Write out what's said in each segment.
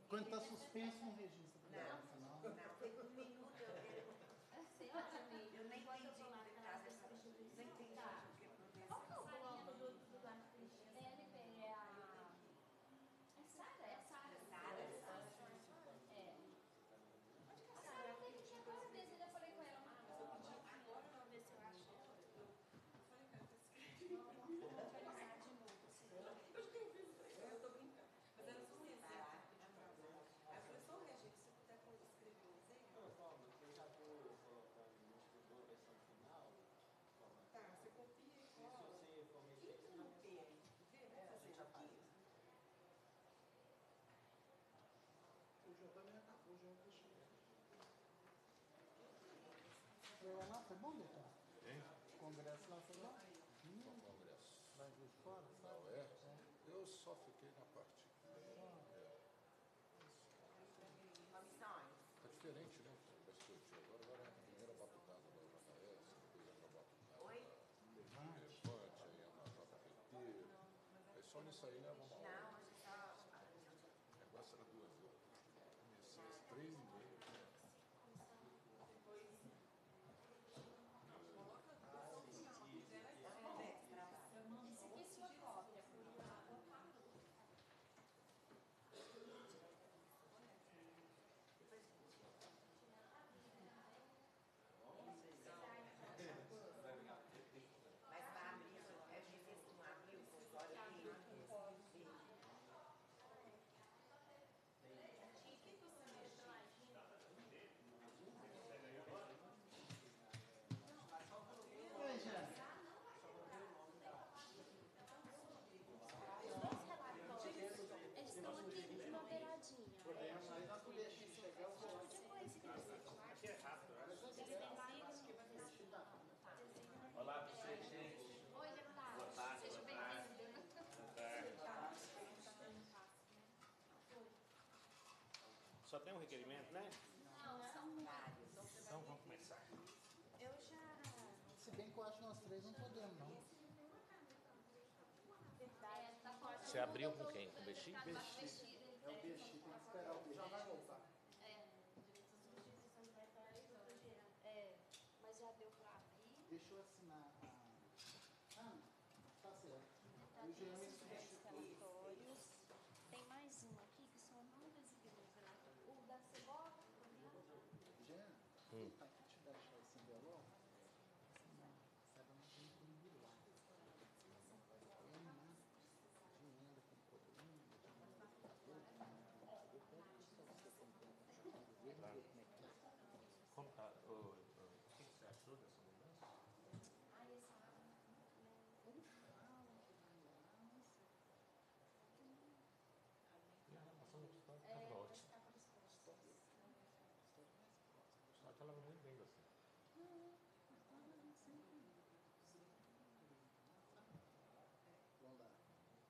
Quando está suspenso, não registra. Não, tem 1 minuto eu nem entendi o que casa essa nem entendi o que é qual que é o bloco do Duarte Cristiano? DLP é a Sara? É a Sara. É. A Sara tinha quase certeza, eu falei com ela. Eu pedi agora pra ver se eu acho. Eu falei com ela, eu tô brincando. Mas era só um exemplo. Aí eu falei, só o Regis, se você puder escrever um exemplo. Eu já vou colocando no escritor a versão final. Tá, você copia e Se você for mexer entra no P aí. Vamos fazer aqui. O João também acabou, o João deixou. Foi lá, foi bom, doutor? Hein? O congresso lá foi bom? Qual congresso? Lá de fora, sabe? Não é? Eu só fiquei na parte. Comissões. Tá diferente, né? Parece que eu tinha agora é a primeira batucada da JS, depois a batucada. Oi? Levante, aí é na JPT. Aí só nisso aí leva uma hora. Não, só. O negócio era 2 horas. Comecei às 3h30. Esse aqui é sua cópia. Mas para abrir, a gente fez um abril, fora aqui. O que você mexeu aqui? Oi, Jéssica. Os 2 relatórios, eles estão aqui de uma beiradinha. Podemos, aí nós podemos chegar ao Tipo esse que você tinha. Aqui é rápido, né? Olá para vocês, gente. Oi, deputado. Boa tarde, Seja boa tarde. bem-vindo. Só tem um requerimento, né? Não, são vários. Então vamos começar. Eu já. Se bem que eu acho que nós 3 não podemos, não. Você abriu com quem? Com o BX? É o BX, tem que esperar o BX. Já vai voltar. Mas já deu para abrir. Deixa eu assinar a... Ah, tá certo. O Jean me substitui. Relatórios. Tem mais um aqui que são novas igrejas. O da Cebola. Jean, tá aqui te deixar esse envelope? Não, sabe, não tem que ir lá. É uma de emenda com proteína, de emenda com cabelo, eu pego só você como ver como é que é. Como tá? O que você achou dessa mudança? Ah, esse Ele fala que vai lá, mas... E a relação do histórico é, estava vai ótima. ficar para os postos. Só que ela não muito bem assim. Vamos lá.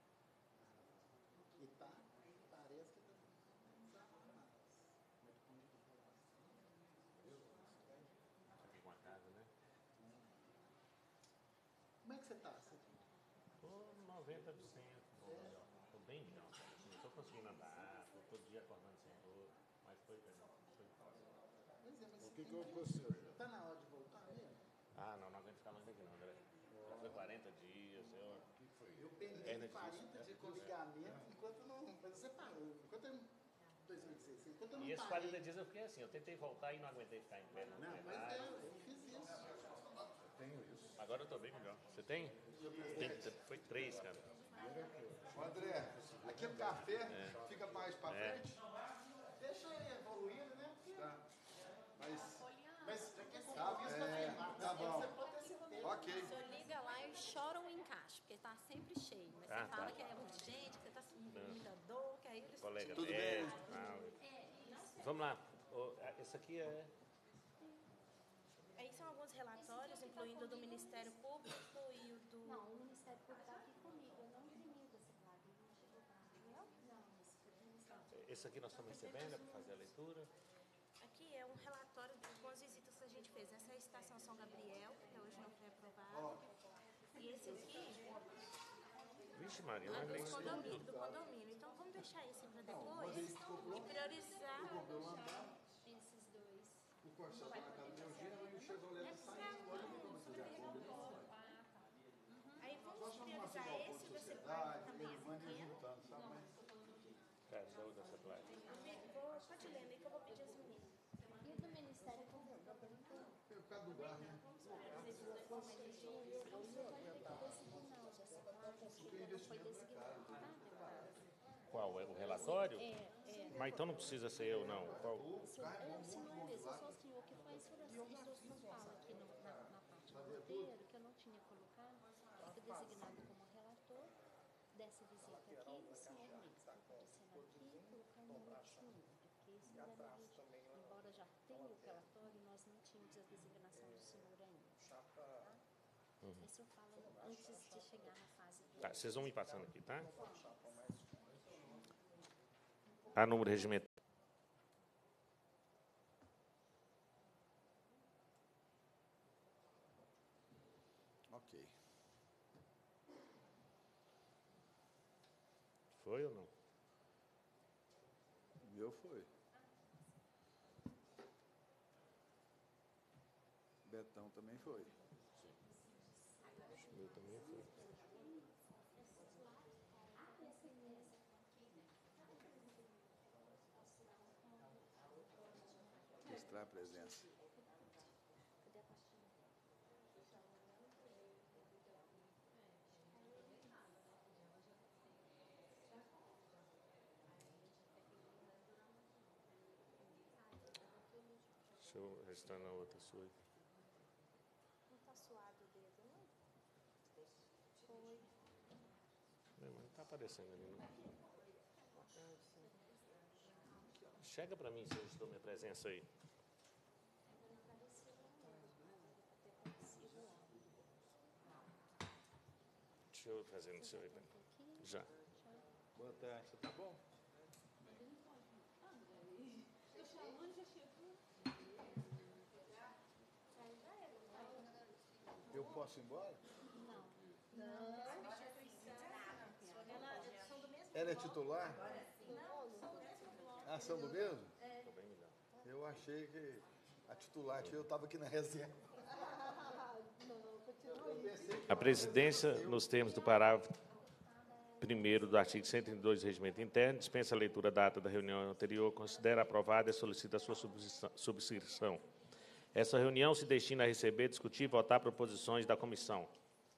E tá, parece que tá desarrumado. Mas quando eu falar assim... Aqui com a casa, né? Como é que você tá? Você... Tô 90%. Tô bem melhor. Não estou conseguindo andar, tô todo dia acordando sem dor. Mas foi fácil. Pois é, mas O você que tem aconteceu, Jean? Tá na hora de voltar mesmo? Ah, não aguento ficar mais aqui não, André. Já foi 40 dias, eu... O que foi? Eu peguei Perna 40 difícil, dias com ligamento enquanto não... Mas você parou. Enquanto eu... 2016. Enquanto eu não E esses parei... 40 dias eu fiquei assim, eu tentei voltar e não aguentei ficar em pé. Não, mas eu fiz isso. Eu tenho isso. Agora eu tô bem melhor. Você tem? Foi 3, cara. Ô André, aqui no café fica mais pra frente? Deixa ele evoluindo, né? Tá. Mas já que é compromisso pra firmar. Tá bom. Você pode ter certeza. Ok. O senhor liga lá e chora um encaixe, porque está sempre cheio. Mas Ah, você fala tá. que é urgente, que você está sentindo muita dor, que aí eles Colega, Tudo bem? Vamos lá. Esse aqui é... Aí são alguns relatórios, incluindo o do Ministério Público e o do... Não, o Ministério Público está aqui comigo. Eu não imprimi desse lado. Não chegou para mim. Não, esse foi do Ministério Público. Esse aqui nós estamos recebendo, é para fazer a leitura. Aqui é um relatório com as visitas que a gente fez. Essa é a Estação São Gabriel, que até hoje não foi aprovada. E esse aqui Vixe Maria, é não é do condomínio. Então vamos deixar esse para Não, depois mas aí cobrou, e priorizar. cobrou o andar, Esses dois. o Corcel tá na casa do Eugênio e o Chevrolet tá saindo. Agora não tem como fazer a conta. Aí vamos Nós vamos fazer priorizar uma esse, conta de você guarda sociedade, também a ele manda pequena. juntando, sabe? Mas Cadê dessa placa? Pode ler, né, que eu vou pedir as meninas. E o do Ministério Público? é por causa do lugar, né? Qual? É o relatório? Mas então não precisa ser eu, não. Qual? Se não é mesmo, só o senhor que faz isso, não fala aqui na parte do roteiro, que eu não tinha colocado, fica designado como relator dessa visita aqui, o senhor mesmo, aparecendo aqui, colocando no último, porque senão embora já tenha o relatório, nós não tínhamos a designação do senhor ainda. Tá? Isso eu falo antes de chegar na fase do... Tá, vocês vão me passando aqui, tá? A número regimental. Ok. Foi ou não? O meu foi. Betão também foi. O meu também foi. Mostrar a presença. Deixa eu registrar na outra sua. Não tá suado o dedo, não? Foi. Não, mas não tá aparecendo ali, não. Chega pra mim se eu estou minha presença aí. Deixa eu fazer no seu aí, né? Já. Boa tarde, você tá bom? Eu posso ir embora? Ela é titular? Ah, são do mesmo? Tô bem melhor. Eu achei que a titular, eu estava aqui na reserva. A presidência, nos termos do parágrafo 1º do artigo 132 do Regimento Interno, dispensa a leitura da ata da reunião anterior, considera aprovada e solicita a sua subscrição. Essa reunião se destina a receber, discutir e votar proposições da comissão.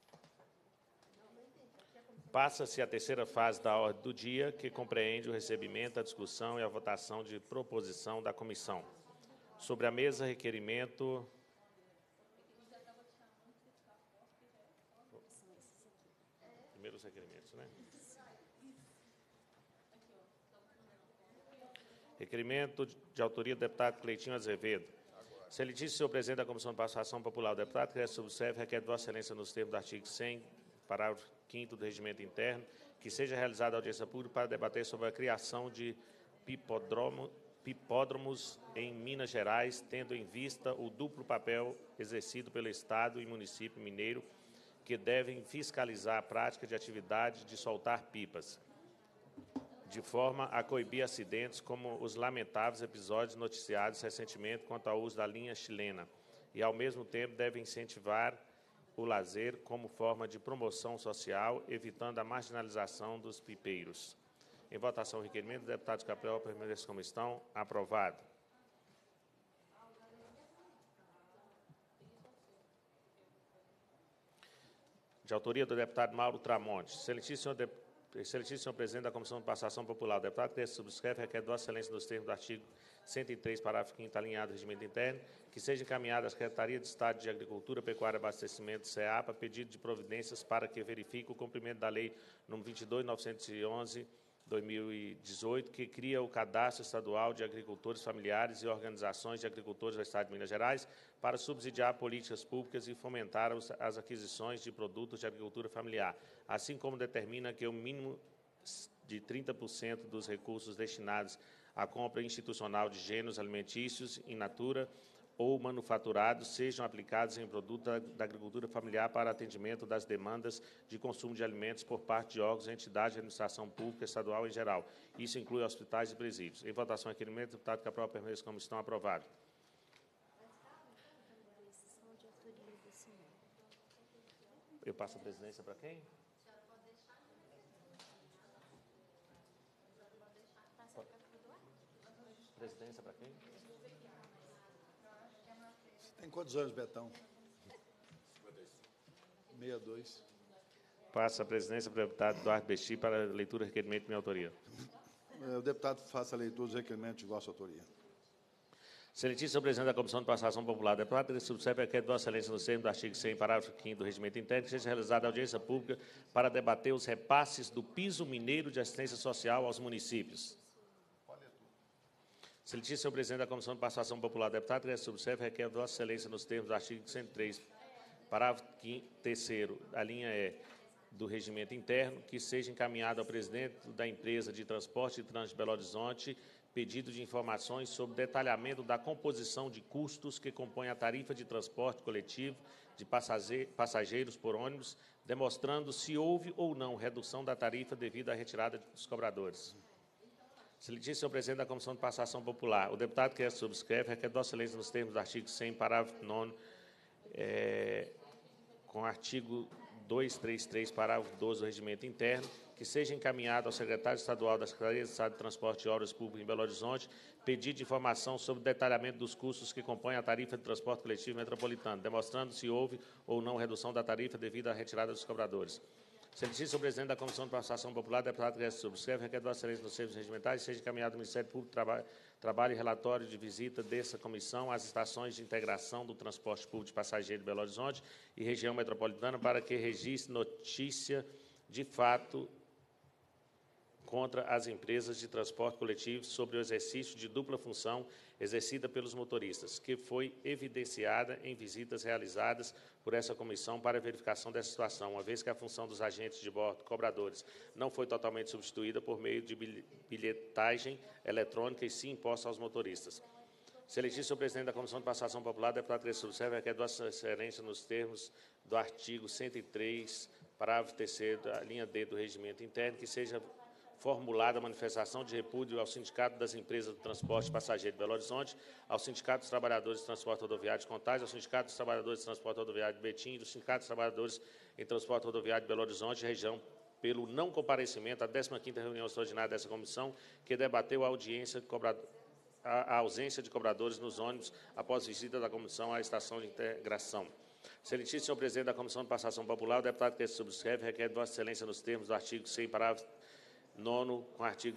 Passa-se a terceira fase da ordem do dia, que compreende o recebimento, a discussão e a votação de proposição da comissão. Sobre a mesa, requerimento... Primeiro os requerimentos, né? Requerimento de autoria do deputado Cleitinho Azevedo. Excelentíssimo senhor presidente da Comissão de Participação Popular, o deputado Cresce Subserve requer de Vossa Excelência, nos termos do artigo 100, parágrafo 5º do Regimento Interno, que seja realizada audiência pública para debater sobre a criação de hipódromos em Minas Gerais, tendo em vista o duplo papel exercido pelo Estado e município mineiro, que devem fiscalizar a prática de atividade de soltar pipas, de forma a coibir acidentes como os lamentáveis episódios noticiados recentemente quanto ao uso da linha chilena, e, ao mesmo tempo, devem incentivar o lazer como forma de promoção social, evitando a marginalização dos pipeiros. Em votação, o requerimento do deputado Capel, permanece como estão. Aprovado. De autoria do deputado Mauro Tramonte. Excelentíssimo senhor presidente da Comissão de Participação Popular, o deputado que subscreve requer de Vossa Excelência, nos termos do artigo 103, parágrafo 5º, alinhado do Regimento Interno, que seja encaminhada à Secretaria de Estado de Agricultura, Pecuária e Abastecimento, SEAPA, pedido de providências para que verifique o cumprimento da Lei nº 22.911/2018, que cria o Cadastro Estadual de Agricultores Familiares e Organizações de Agricultores do Estado de Minas Gerais para subsidiar políticas públicas e fomentar as aquisições de produtos de agricultura familiar, assim como determina que o mínimo de 30% dos recursos destinados à compra institucional de gêneros alimentícios in natura ou manufaturados sejam aplicados em produtos da agricultura familiar para atendimento das demandas de consumo de alimentos por parte de órgãos e entidades de administração pública estadual em geral. Isso inclui hospitais e presídios. Em votação, requerimento, deputado que aprova permaneça como estão, aprovado. Eu passo a presidência para quem? Presidência para quem? Tem quantos anos, Betão? 62. Passa a presidência para o deputado Eduardo Bexi para a leitura do requerimento de minha autoria. O deputado faça a leitura dos requerimentos de vossa autoria. Excelentíssimo presidente da Comissão de Participação Popular, deputado que subscreve requer de Vossa Excelência no termo do artigo 100, parágrafo 5º do Regimento Interno, que seja realizada audiência pública para debater os repasses do piso mineiro de assistência social aos municípios. Excelentíssimo presidente da Comissão de Participação Popular, deputado que subscreve requer de Vossa Excelência nos termos do artigo 103, parágrafo 3º, a linha E do Regimento Interno, que seja encaminhado ao presidente da empresa de transporte e trânsito de Belo Horizonte pedido de informações sobre detalhamento da composição de custos que compõem a tarifa de transporte coletivo de passageiros por ônibus, demonstrando se houve ou não redução da tarifa devido à retirada dos cobradores. Excelentíssimo senhor presidente da Comissão de Participação Popular, o deputado que subscreve requer de Vossa Excelência nos termos do artigo 100, parágrafo 9º, com o artigo 233, parágrafo 12 do Regimento Interno, que seja encaminhado ao secretário estadual da Secretaria de Estado de Transporte e Obras Públicas em Belo Horizonte pedido de informação sobre o detalhamento dos custos que compõem a tarifa de transporte coletivo metropolitano, demonstrando se houve ou não redução da tarifa devido à retirada dos cobradores. Excelentíssimo senhor presidente da Comissão de Participação Popular, deputado que subscreve, requer de Vossa Excelência nos termos regimentais, seja encaminhado ao Ministério Público Trabalho e relatório de visita dessa comissão às estações de integração do transporte público de passageiros de Belo Horizonte e região metropolitana para que registre notícia de fato contra as empresas de transporte coletivo sobre o exercício de dupla função exercida pelos motoristas, que foi evidenciada em visitas realizadas por essa comissão para verificação dessa situação, uma vez que a função dos agentes de bordo, cobradores, não foi totalmente substituída por meio de bilhetagem eletrônica e sim imposta aos motoristas. Excelentíssimo senhor presidente da Comissão de Participação Popular, deputado que subscreve requer de Vossa Excelência nos termos do artigo 103, parágrafo 3º, da linha D do Regimento Interno, que seja formulada a manifestação de repúdio ao Sindicato das Empresas do Transporte de Passageiro de Belo Horizonte, ao Sindicato dos Trabalhadores de Transporte Rodoviário de Contagem, ao Sindicato dos Trabalhadores de Transporte Rodoviário de Betim e do Sindicato dos Trabalhadores em Transporte Rodoviário de Belo Horizonte, região, pelo não comparecimento à 15ª reunião extraordinária dessa comissão, que debateu a ausência de cobradores nos ônibus após visita da comissão à estação de integração. Excelentíssimo senhor presidente da Comissão de Participação Popular, o deputado que subscreve requer de Vossa Excelência nos termos do artigo 100, parágrafo 9º, com o artigo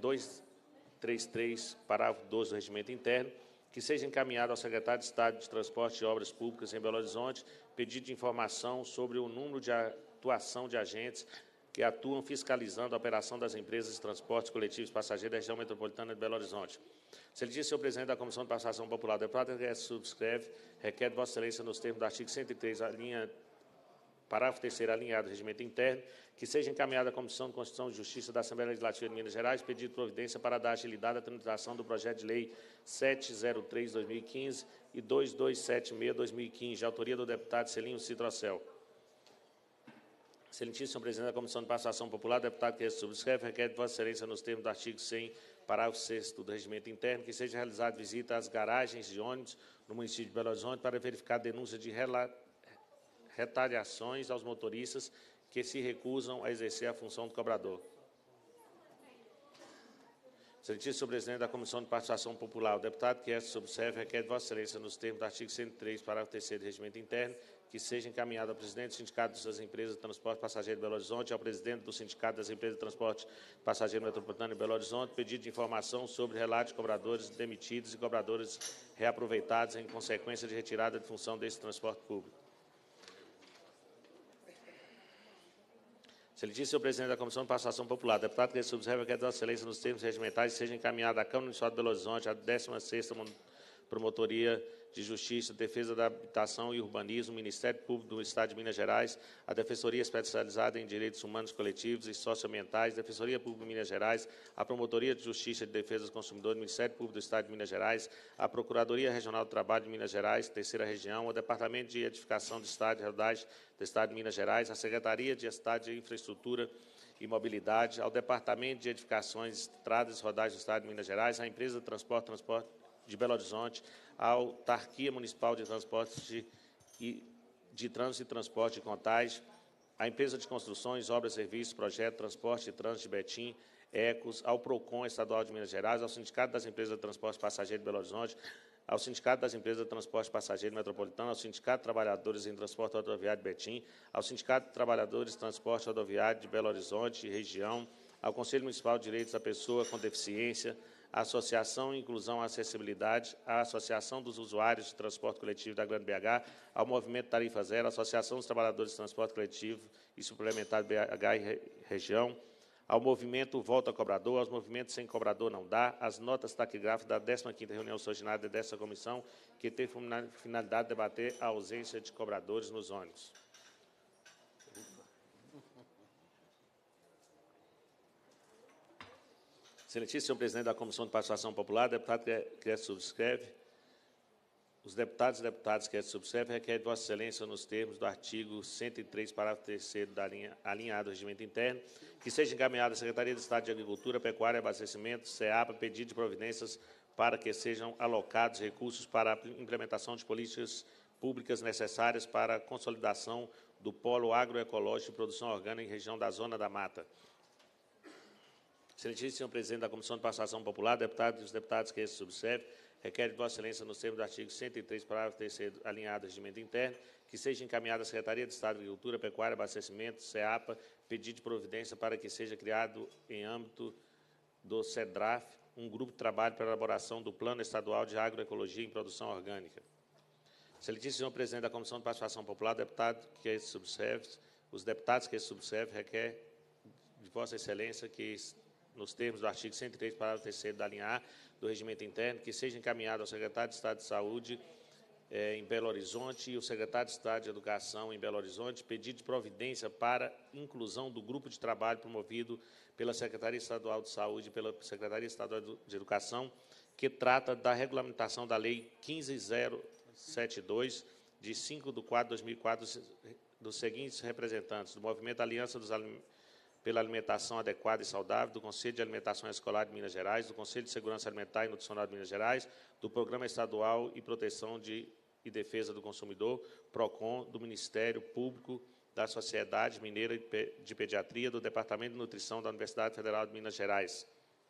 233, parágrafo 12 do Regimento Interno, que seja encaminhado ao secretário de Estado de Transporte e Obras Públicas em Belo Horizonte pedido de informação sobre o número de atuação de agentes que atuam fiscalizando a operação das empresas de transportes coletivos passageiros da região metropolitana de Belo Horizonte. Excelentíssimo senhor presidente da Comissão de Participação Popular, o deputado que subscreve requer de Vossa Excelência nos termos do artigo 103, parágrafo 3º, alinhado do Regimento Interno, que seja encaminhada à Comissão de Constituição e Justiça da Assembleia Legislativa de Minas Gerais pedido de providência para dar agilidade à tramitação do projeto de lei 703/2015 e 2276/2015, de autoria do deputado Celino Citrocel. Excelentíssimo senhor presidente da Comissão de Participação Popular, deputado que subscreve, requer de Vossa Excelência nos termos do artigo 100, parágrafo 6º do Regimento Interno, que seja realizada visita às garagens de ônibus no município de Belo Horizonte para verificar denúncia de retaliações aos motoristas que se recusam a exercer a função do cobrador. Excelentíssimo senhor presidente da Comissão de Participação Popular, o deputado que subscreve requer de Vossa Excelência nos termos do artigo 103, parágrafo 3º do Regimento Interno, que seja encaminhado ao presidente do Sindicato das Empresas de Transporte Passageiro de Belo Horizonte e ao presidente do Sindicato das Empresas de Transporte Passageiro Metropolitano de Belo Horizonte pedido de informação sobre relato de cobradores demitidos e cobradores reaproveitados em consequência de retirada de função desse transporte público. Excelentíssimo senhor presidente da Comissão de Participação Popular, deputado que subscreve requer de Vossa Excelência nos termos regimentais seja encaminhada à Câmara Municipal de Belo Horizonte a 16ª Promotoria de Justiça, Defesa da Habitação e Urbanismo, Ministério Público do Estado de Minas Gerais, a Defensoria Especializada em Direitos Humanos Coletivos e Socioambientais, Defensoria Pública de Minas Gerais, a Promotoria de Justiça e de Defesa do Consumidor, Ministério Público do Estado de Minas Gerais, a Procuradoria Regional do Trabalho de Minas Gerais, Terceira Região, o Departamento de Edificação do Estado e Rodagem do Estado de Minas Gerais, a Secretaria de Estado de Infraestrutura e Mobilidade, ao Departamento de Edificações, Estradas e Rodagens do Estado de Minas Gerais, à Empresa de Transporte de Belo Horizonte, à Autarquia Municipal de Transporte de Trânsito e Transporte de Contagem, à Empresa de Construções, Obras, Serviços, Projeto, Transporte e Trânsito de Betim, ECOS, ao PROCON Estadual de Minas Gerais, ao Sindicato das Empresas de Transporte Passageiro de Belo Horizonte, ao Sindicato das Empresas de Transporte Passageiro Metropolitano, ao Sindicato de Trabalhadores em Transporte Rodoviário de Betim, ao Sindicato de Trabalhadores de Transporte Rodoviário de Belo Horizonte e Região, ao Conselho Municipal de Direitos da Pessoa com Deficiência, à Associação Inclusão e Acessibilidade, à Associação dos Usuários de Transporte Coletivo da Grande BH, ao Movimento Tarifa Zero, à Associação dos Trabalhadores de Transporte Coletivo e Suplementar BH e Região, ao Movimento Volta Cobrador, aos movimentos Sem Cobrador Não Dá, às notas taquigráficas da 15ª reunião extraordinária dessa comissão, que teve finalidade de debater a ausência de cobradores nos ônibus. Excelentíssimo senhor presidente da Comissão de Participação Popular, deputado que subscreve, os deputados e deputadas que subscrevem requerem de Vossa Excelência, nos termos do artigo 103, parágrafo 3º da linha A do Regimento Interno, que seja encaminhada à Secretaria de Estado de Agricultura, Pecuária e Abastecimento, SEAPA, pedido de providências para que sejam alocados recursos para a implementação de políticas públicas necessárias para a consolidação do polo agroecológico de produção orgânica em região da Zona da Mata. Excelentíssimo senhor presidente da Comissão de Participação Popular, deputados e os deputados que subscrevem, requer de Vossa Excelência, nos termos do artigo 103, parágrafo 3º, alinhado ao Regimento Interno, que seja encaminhada à Secretaria de Estado de Agricultura, Pecuária e Abastecimento, SEAPA, pedido de providência para que seja criado, em âmbito do SEDRAF, um grupo de trabalho para a elaboração do Plano Estadual de Agroecologia em Produção Orgânica. Excelentíssimo senhor presidente da Comissão de Participação Popular, deputado que subscreve, os deputados que subscrevem, requer de Vossa Excelência que, nos termos do artigo 103, parágrafo 3º da linha A do Regimento Interno, que seja encaminhado ao secretário de Estado de Saúde em Belo Horizonte e o secretário de Estado de Educação em Belo Horizonte, pedido de providência para inclusão do grupo de trabalho promovido pela Secretaria Estadual de Saúde e pela Secretaria Estadual de Educação, que trata da regulamentação da Lei 15072, de 5/4/2004, dos seguintes representantes: do Movimento Aliança pela Alimentação Adequada e Saudável, do Conselho de Alimentação Escolar de Minas Gerais, do Conselho de Segurança Alimentar e Nutricional de Minas Gerais, do Programa Estadual e Proteção e Defesa do Consumidor, PROCON, do Ministério Público, da Sociedade Mineira de Pediatria, do Departamento de Nutrição da Universidade Federal de Minas Gerais.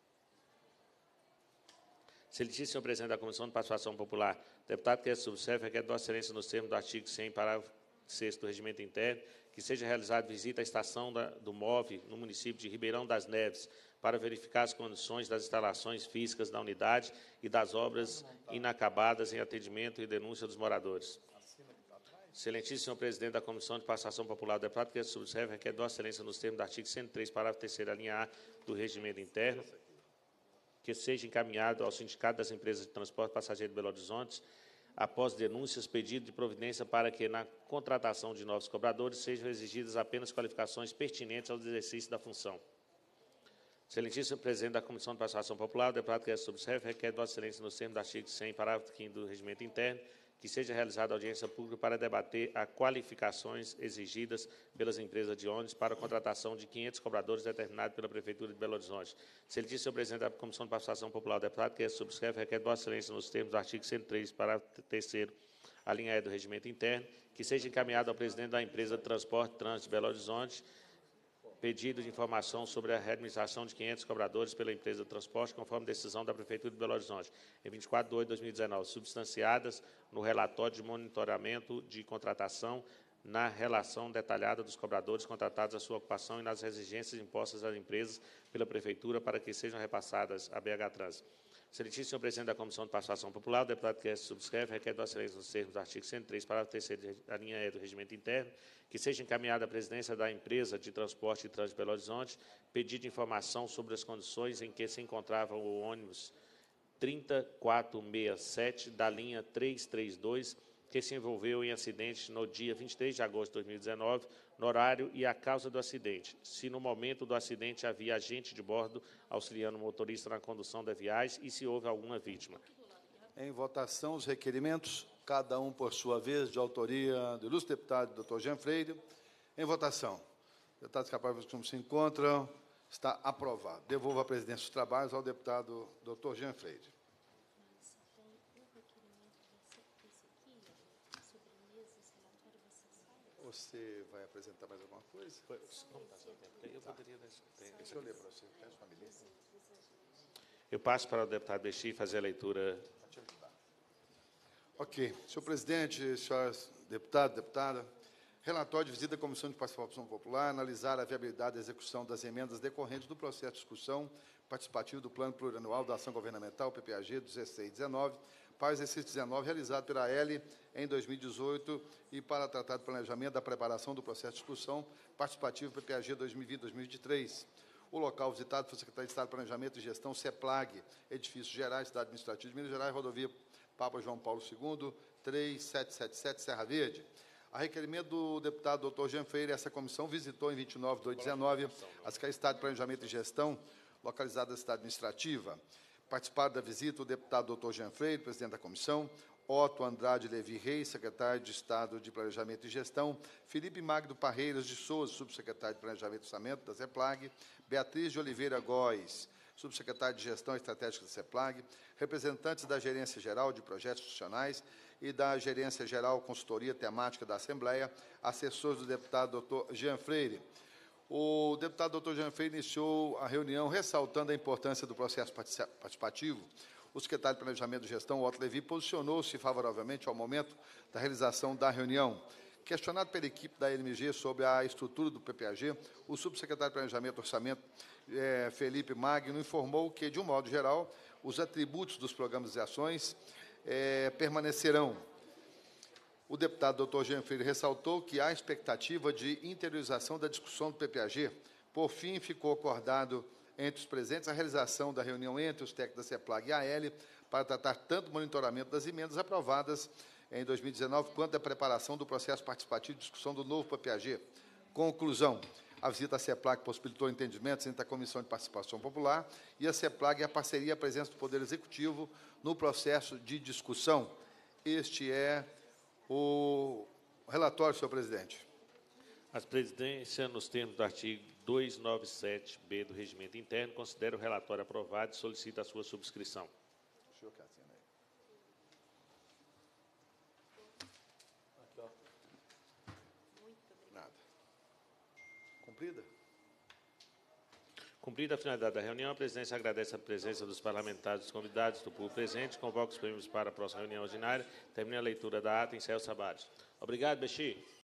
Excelentíssimo senhor presidente da Comissão de Participação Popular, deputado que subscreve, requer de Vossa Excelência, nos termos do artigo 100, parágrafo 6º do Regimento Interno, que seja realizada visita à estação do MOV no município de Ribeirão das Neves para verificar as condições das instalações físicas da unidade e das obras inacabadas em atendimento e denúncia dos moradores. Excelentíssimo senhor presidente da Comissão de Participação Popular, o deputado que subscreve requer de Vossa Excelência, nos termos do artigo 103, parágrafo 3º da linha A do Regimento Interno, que seja encaminhado ao Sindicato das Empresas de Transporte Passageiro de Belo Horizonte, após denúncias, pedido de providência para que, na contratação de novos cobradores, sejam exigidas apenas qualificações pertinentes ao exercício da função. Excelentíssimo presidente da Comissão de Participação Popular, o deputado que subscreve requer de Vossa Excelência, nos termos do artigo 100, parágrafo 5º do Regimento Interno, que seja realizada audiência pública para debater as qualificações exigidas pelas empresas de ônibus para a contratação de 500 cobradores determinados pela Prefeitura de Belo Horizonte. Excelentíssimo senhor presidente da Comissão de Participação Popular, o deputado que subscreve requer de Vossa Excelência, nos termos do artigo 103, parágrafo 3º, a linha E do Regimento Interno, que seja encaminhado ao presidente da Empresa de Transporte e Trânsito de Belo Horizonte pedido de informação sobre a readministração de 500 cobradores pela empresa de transporte, conforme decisão da Prefeitura de Belo Horizonte, em 24 de 8 de 2019, substanciadas no relatório de monitoramento de contratação, na relação detalhada dos cobradores contratados à sua ocupação e nas exigências impostas às empresas pela Prefeitura para que sejam repassadas à BH Trans. Excelentíssimo senhor presidente da Comissão de Participação Popular, o deputado que subscreve requer de Vossa Excelência, nos termos do artigo 103, parágrafo 3º da linha E do Regimento Interno, que seja encaminhada à presidência da Empresa de Transporte e Trânsito de Belo Horizonte pedido de informação sobre as condições em que se encontrava o ônibus 3467 da linha 332, que se envolveu em acidente no dia 23 de agosto de 2019, no horário e a causa do acidente. Se no momento do acidente havia agente de bordo auxiliando o motorista na condução da viagem e se houve alguma vítima. Em votação, os requerimentos, cada um por sua vez, de autoria do ilustre deputado Dr. Jean Freire. Em votação. Deputados capazes como se encontram, está aprovado. Devolvo a presidência dos trabalhos ao deputado Dr. Jean Freire. Mas tem um requerimento desse aqui, sobremesa, esse relatório vai ser salvo. Você vai apresentar mais alguma coisa? Como está seu tempo? Eu poderia... Deixa eu ler para você. Peço família. Eu passo para o deputado Bexi fazer a leitura. Ok. Senhor presidente, senhoras deputados, deputada, relatório de visita da Comissão de Participação Popular, analisar a viabilidade da execução das emendas decorrentes do processo de discussão participativo do Plano Plurianual da Ação Governamental, PPAG 16-19, para o exercício 19, realizado pela AL em 2018, e para tratar do planejamento da preparação do processo de discussão participativo PPAG 2020-2023. O local visitado foi o Secretaria de Estado de Planejamento e Gestão, CEPLAG, Edifícios Gerais, Cidade Administrativa de Minas Gerais, Rodovia Papa João Paulo II, 3777, Serra Verde. A requerimento do deputado Dr. Jean Freire, essa comissão visitou em 29 de 2019 a Secretaria de Estado de Planejamento e Gestão, localizada na cidade administrativa. Participaram da visita o deputado Dr. Jean Freire, presidente da comissão, Otto Andrade Levi Reis, secretário de Estado de Planejamento e Gestão, Felipe Magno Parreiras de Souza, subsecretário de Planejamento e Orçamento da CEPLAG, Beatriz de Oliveira Góes, subsecretário de Gestão Estratégica da CEPLAG, representantes da Gerência Geral de Projetos Institucionais e da Gerência Geral Consultoria Temática da Assembleia, assessores do deputado Dr. Jean Freire. O deputado Dr. Jean Freire iniciou a reunião ressaltando a importância do processo participativo. O secretário de Planejamento e Gestão, Otto Levi, posicionou-se favoravelmente ao momento da realização da reunião. Questionado pela equipe da LMG sobre a estrutura do PPAG, o subsecretário de Planejamento e Orçamento, Felipe Magno, informou que, de um modo geral, os atributos dos programas e ações permanecerão. O deputado Dr. Jean Freire ressaltou que há expectativa de interiorização da discussão do PPAG. Por fim, ficou acordado entre os presentes a realização da reunião entre os técnicos da CEPLAG e a AL para tratar tanto do monitoramento das emendas aprovadas em 2019 quanto da preparação do processo participativo de discussão do novo PPAG. Conclusão. A visita à CEPLAG possibilitou entendimentos entre a Comissão de Participação Popular e a CEPLAG e a parceria e a presença do Poder Executivo no processo de discussão. Este é o relatório, senhor presidente. A presidência, nos termos do artigo 297-B do Regimento Interno, considera o relatório aprovado e solicita a sua subscrição. O senhor quer assinar aí? Aqui, ó. Nada. Cumprida? Cumprida a finalidade da reunião, a presidência agradece a presença dos parlamentares e dos convidados do público presente, convoca os prêmios para a próxima reunião ordinária, termina a leitura da ata e encerra os trabalhos. Obrigado, Bexi.